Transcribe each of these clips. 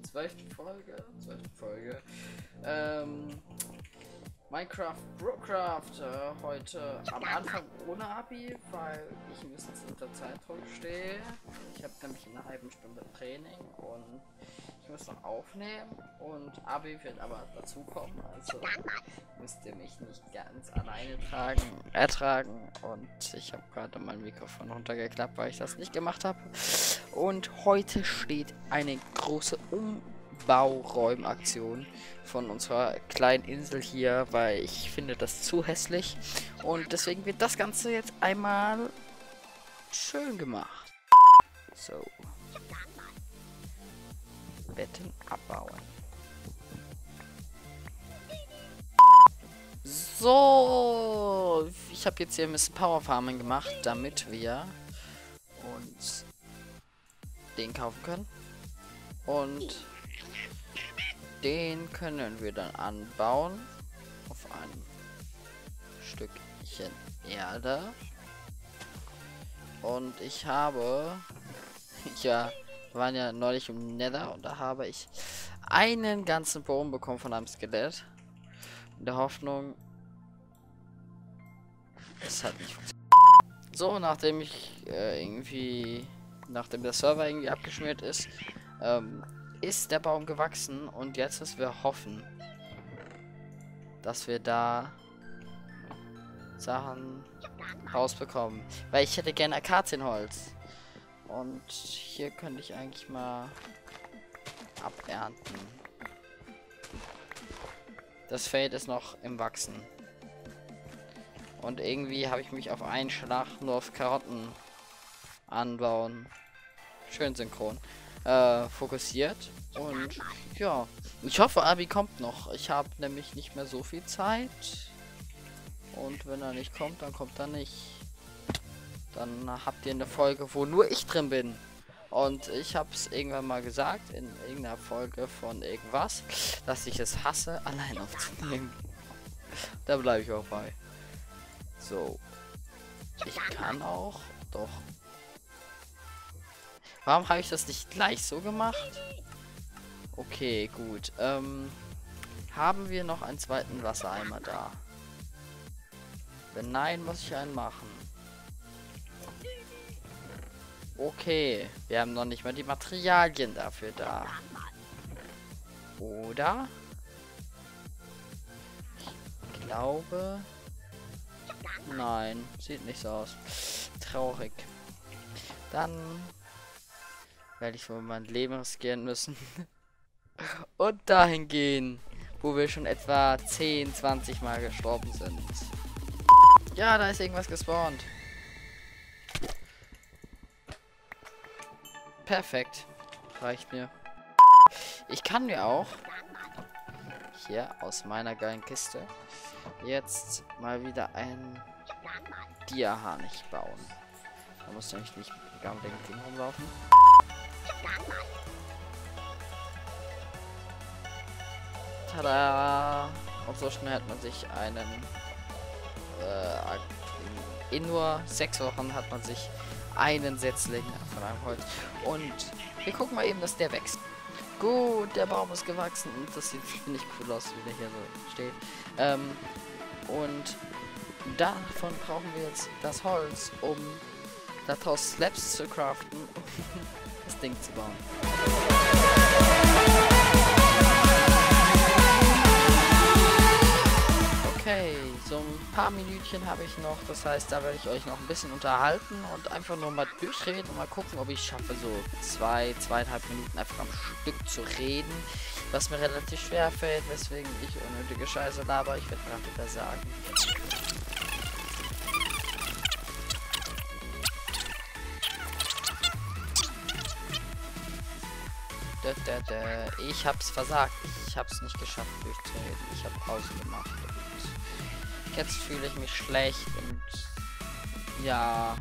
12. Folge. Minecraft Brocraft. Heute am Anfang ohne Abi, weil ich ein bisschen unter Zeitdruck stehe. Ich habe nämlich in einer halben Stunde Training und ich muss noch aufnehmen. Und Abi wird aber dazukommen, also müsst ihr mich nicht ganz alleine ertragen. Und ich habe gerade mein Mikrofon runtergeklappt, weil ich das nicht gemacht habe. Und heute steht eine große Umbauräumaktion von unserer kleinen Insel hier, weil ich finde das zu hässlich. Und deswegen wird das Ganze jetzt einmal schön gemacht. So. Betten abbauen. So. Ich habe jetzt hier ein bisschen Power Farming gemacht, damit wir uns den kaufen können. Und den können wir dann anbauen auf einem Stückchen Erde. Und ich habe, ja, wir waren ja neulich im Nether und da habe ich einen ganzen Bogen bekommen von einem Skelett. In der Hoffnung, es hat nicht funktioniert. So, nachdem nachdem der Server irgendwie abgeschmiert ist, ist der Baum gewachsen und jetzt müssen wir hoffen, dass wir da Sachen rausbekommen. Weil ich hätte gerne Akazienholz. Und hier könnte ich eigentlich mal abernten. Das Feld ist noch im Wachsen. Und irgendwie habe ich mich auf einen Schlag nur auf Karotten anbauen. Schön synchron. Fokussiert. Und ja, ich hoffe, Abi kommt noch. Ich habe nämlich nicht mehr so viel Zeit. Und wenn er nicht kommt, dann kommt er nicht. Dann habt ihr eine Folge, wo nur ich drin bin. Und ich habe es irgendwann mal gesagt, in irgendeiner Folge von irgendwas, dass ich es hasse, allein aufzunehmen. Da bleibe ich auch bei. So. Ich kann auch. Doch. Warum habe ich das nicht gleich so gemacht? Okay, gut. Haben wir noch einen zweiten Wassereimer da? Wenn nein, muss ich einen machen. Okay, wir haben noch nicht mal die Materialien dafür da. Oder? Ich glaube... Nein, sieht nicht so aus. Traurig. Dann werde ich wohl mein Leben riskieren müssen. Und dahin gehen, wo wir schon etwa 10-20 Mal gestorben sind. Ja, da ist irgendwas gespawnt. Perfekt. Reicht mir. Ich kann mir auch hier aus meiner geilen Kiste jetzt mal wieder ein Dia-Harnisch bauen. Da muss nämlich nicht gar mit dem Ding rumlaufen. Tada! Und so schnell hat man sich einen in nur 6 Wochen hat man sich einen Setzling von einem Holz. Und wir gucken mal eben, dass der wächst. Gut, der Baum ist gewachsen und das sieht, finde ich, cool aus, wie der hier so steht. Und davon brauchen wir jetzt das Holz, um daraus Slabs zu craften, um das Ding zu bauen. Okay, so ein paar Minütchen habe ich noch, das heißt, da werde ich euch noch ein bisschen unterhalten und einfach nur mal durchreden und mal gucken, ob ich schaffe, so 2,5 Minuten einfach am Stück zu reden, was mir relativ schwer fällt, weswegen ich unnötige Scheiße laber. Ich werde gerade wieder sagen. Ich hab's versagt. Ich hab's nicht geschafft durchzureden. Ich habe Pause gemacht. Und jetzt fühle ich mich schlecht und ja,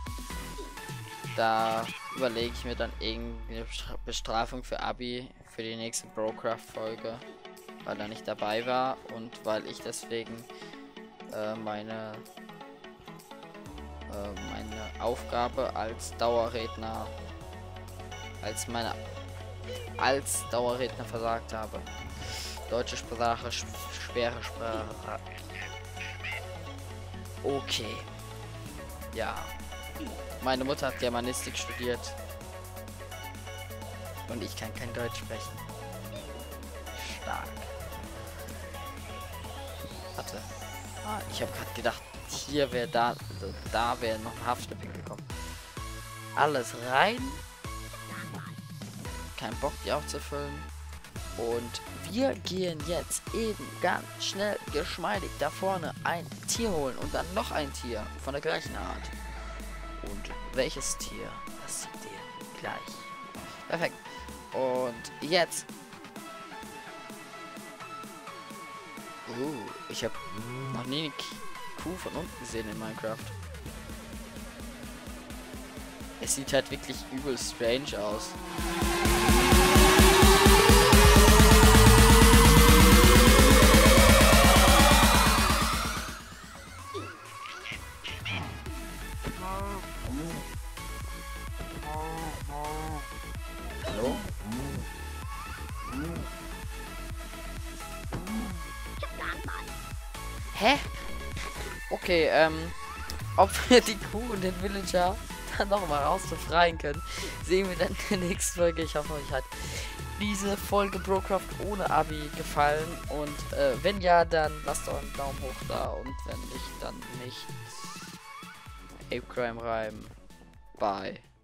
da überlege ich mir dann irgendeine Bestrafung für Abi für die nächste Brocraft-Folge, weil er nicht dabei war und weil ich deswegen meine Aufgabe als Dauerredner, als meine als Dauerredner versagt habe. Deutsche Sprache, schwere Sprache. Okay. Ja. Meine Mutter hat Germanistik studiert. Und ich kann kein Deutsch sprechen. Stark. Warte. Ah, ich habe gerade gedacht, hier wäre da wäre noch ein Haftschnipping gekommen. Alles rein. Kein Bock, die aufzufüllen. Und wir gehen jetzt eben ganz schnell, geschmeidig da vorne ein Tier holen und dann noch ein Tier von der gleichen Art. Und welches Tier? Das seht ihr gleich. Perfekt. Und jetzt. Ich habe noch nie eine Kuh von unten gesehen in Minecraft. Es sieht halt wirklich übel strange aus. Hallo? Hä? Okay, ob wir die Kuh und den Villager dann nochmal raus befreien können, sehen wir dann in der nächsten Folge. Ich hoffe, euch hat diese Folge Brocraft ohne Abi gefallen. Und wenn ja, dann lasst doch einen Daumen hoch da. Und wenn nicht, dann nicht. Ape Crime Reim. Bye.